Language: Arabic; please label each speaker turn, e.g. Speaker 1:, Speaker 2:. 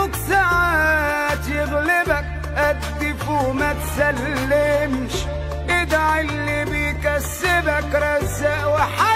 Speaker 1: السلوك ساعات يغلبك، قدف وما تسلمش، ادعي اللي بيكسبك رزاق وحاجة